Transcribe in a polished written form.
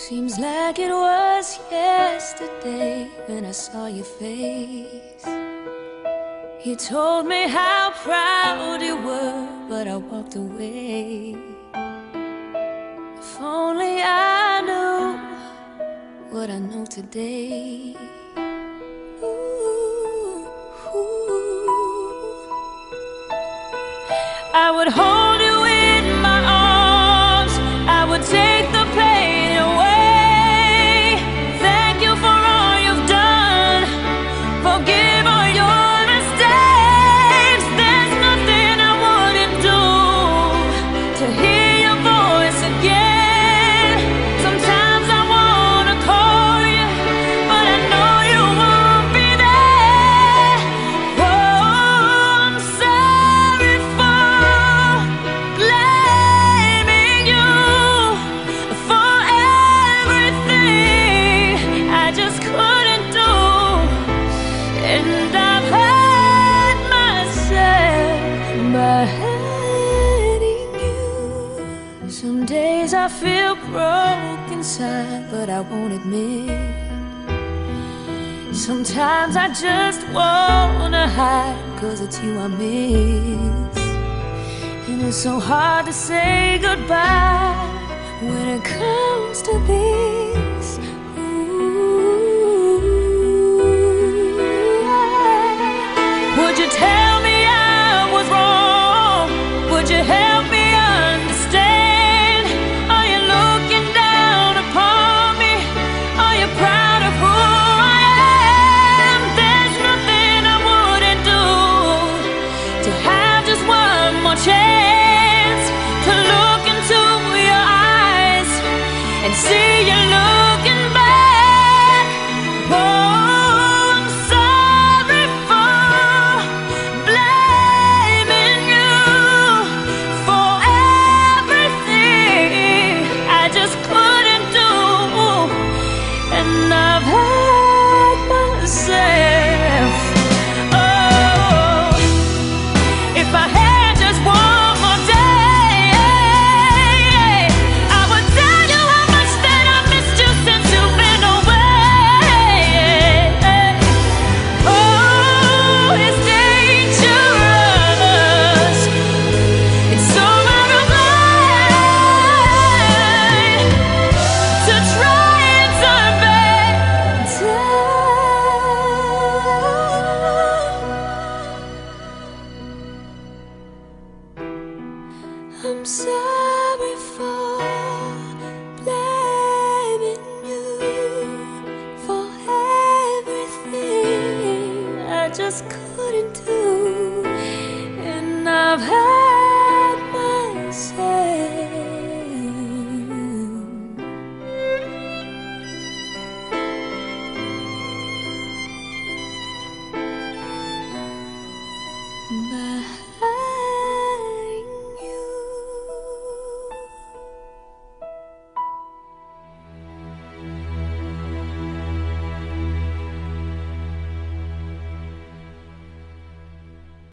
Seems like it was yesterday when I saw your face. You told me how proud you were, but I walked away. If only I knew what I know today. Ooh, ooh. I would hold you in my arms, I would take the pain away. Thank you for all you've done, forgive all your mistakes. There's nothing I wouldn't do to hear your voice again. Sometimes I wanna call you, but I know you won't be there. Oh, I'm sorry for blaming you for everything I just couldn't do. And I've hurt myself by hurting you. Some days I feel broken inside, but I won't admit. Sometimes I just wanna hide, 'cause it's you I miss. And it's so hard to say goodbye when it comes to this. Ooh. Would you tell me I was wrong? Would you help me understand? Are you looking down upon me? Are you proud of who I am? There's nothing I wouldn't do to have just one more chance to look into your eyes and see you looking back. Oh, I'm sorry for blaming you for everything I just couldn't do. And I've hurt myself. Oh, if I had just one more day, I would tell you how much that I missed you since you've been away. Oh, it's dangerous. It's so out of line to try and turn back time. I'm sorry for blaming you for everything I just couldn't